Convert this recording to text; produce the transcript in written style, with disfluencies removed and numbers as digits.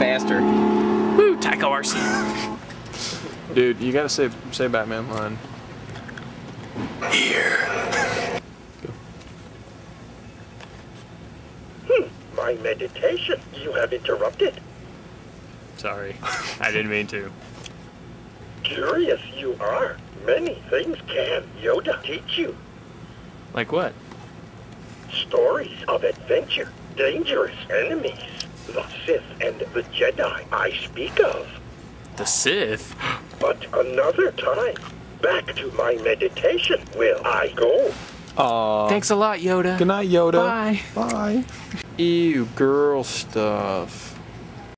faster. Woo, tackle RC. Dude, you gotta say Batman line. Here. My meditation. You have interrupted. Sorry, I didn't mean to. Curious you are. Many things can Yoda teach you. Like what? Stories of adventure, dangerous enemies, the Sith and the Jedi I speak of. The Sith? But another time, back to my meditation will I go. Aw. Thanks a lot, Yoda. Good night, Yoda. Bye. Bye. Ew, girl stuff.